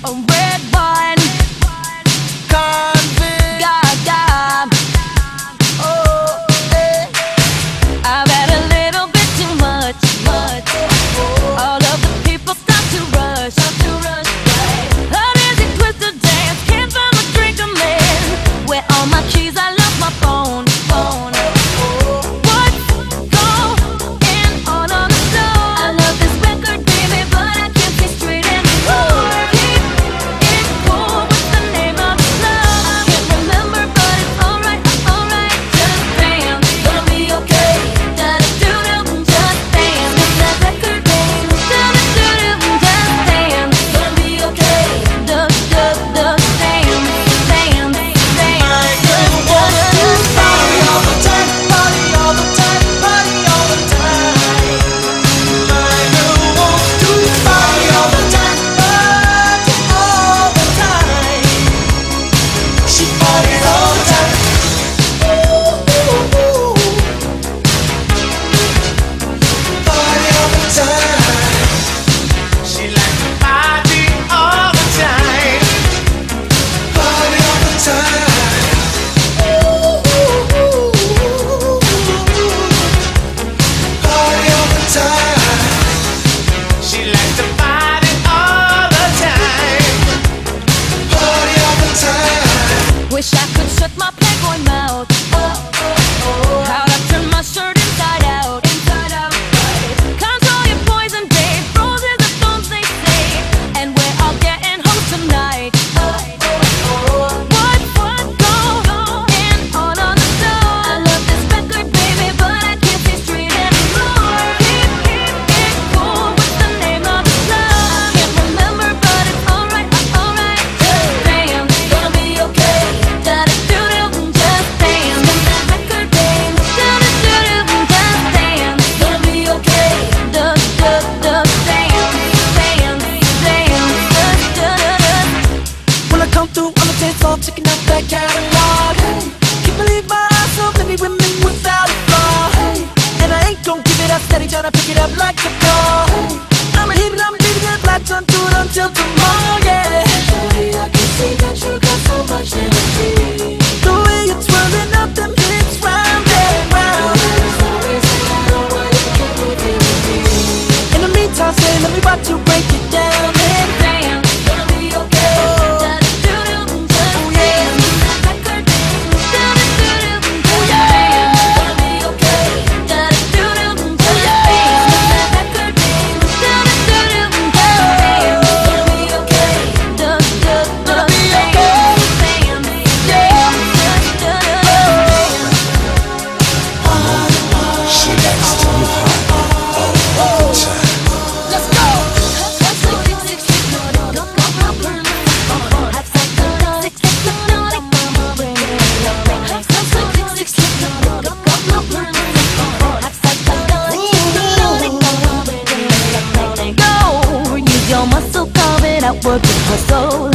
a red wine, convict, Gaga. Oh, eh. I've had a little bit too much. All of the people start to rush. Uneasy, twisted dance, can't find a drink I'm in. Where all my keys? I left my phone. What's going on the floor? I love this record, baby, but I can't see straight anymore. Keep it cool, what's the name of the club? I can't remember, but it's alright. Just dance, gonna be okay. Da-da-doo-doo, just dance. It's that record, baby. Da-da-doo-doo, just dance, gonna be okay. Da-da-da, dance. Wish I could shut my playboy mouth. How'd I turn my shirt inside out? Control your poison, babe. Roses are thorns, they say. And we're all getting home tonight. What's going on the floor? I love this record, baby, but I can't see straight anymore. Keep it cool, what's the name of the club? I can't remember, but it's alright. Just dance, gonna be okay. Da-da-doo-doo, just dance. It's that record, babe. Da-da-doo-doo, just dance, gonna be okay. Da-da-da, dance. Da-da-da. When I come through on the dance floor, checking out that catalog. Hey, can't believe my eyes, so many women without a flaw. Hey, and I ain't gon' give it up steady, tryna pick it up like a ball. Hey, I'ma hit it, I'm leaving it, latch onto it until tomorrow, yeah. Shawty, I can see that you got so much energy. The way you're twirling up them hips round and round. In the meantime, say, let me watch you break it down and Dance, gonna be okay. Da-da-doo-doo, just dance. It's that record, babe. Da-da-doo-doo, just dance. Gonna be okay. Da-da-doo-doo, just dance. It's that record, babe. Da-da-doo-doo, just dance. Gonna be okay. Da-da-da, dance. She likes to move hard all the time. Let's go. Go, use your muscle, carve it out, work it, hustle.